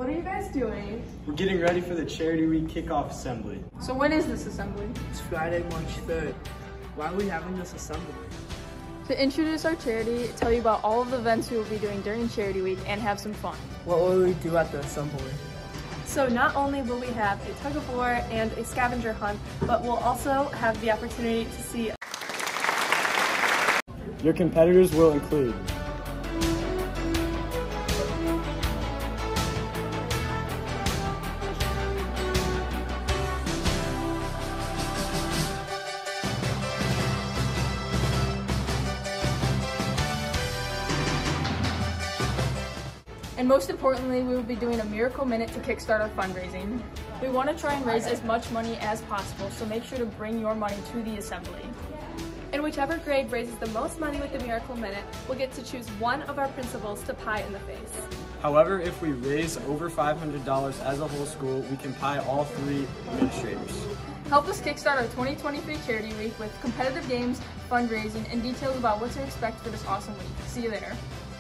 What are you guys doing? We're getting ready for the Charity Week kickoff assembly. So when is this assembly? It's Friday, March 3rd. Why are we having this assembly? To introduce our charity, tell you about all of the events we will be doing during Charity Week, and have some fun. What will we do at the assembly? So not only will we have a tug of war and a scavenger hunt, but we'll also have the opportunity to see. Your competitors will include And most importantly, we will be doing a Miracle Minute to kickstart our fundraising. We want to try and raise as much money as possible, so make sure to bring your money to the assembly. And whichever grade raises the most money with the Miracle Minute will get to choose one of our principals to pie in the face. However, if we raise over $500 as a whole school, we can pie all 3 administrators. Help us kickstart our 2023 Charity Week with competitive games, fundraising, and details about what to expect for this awesome week. See you there.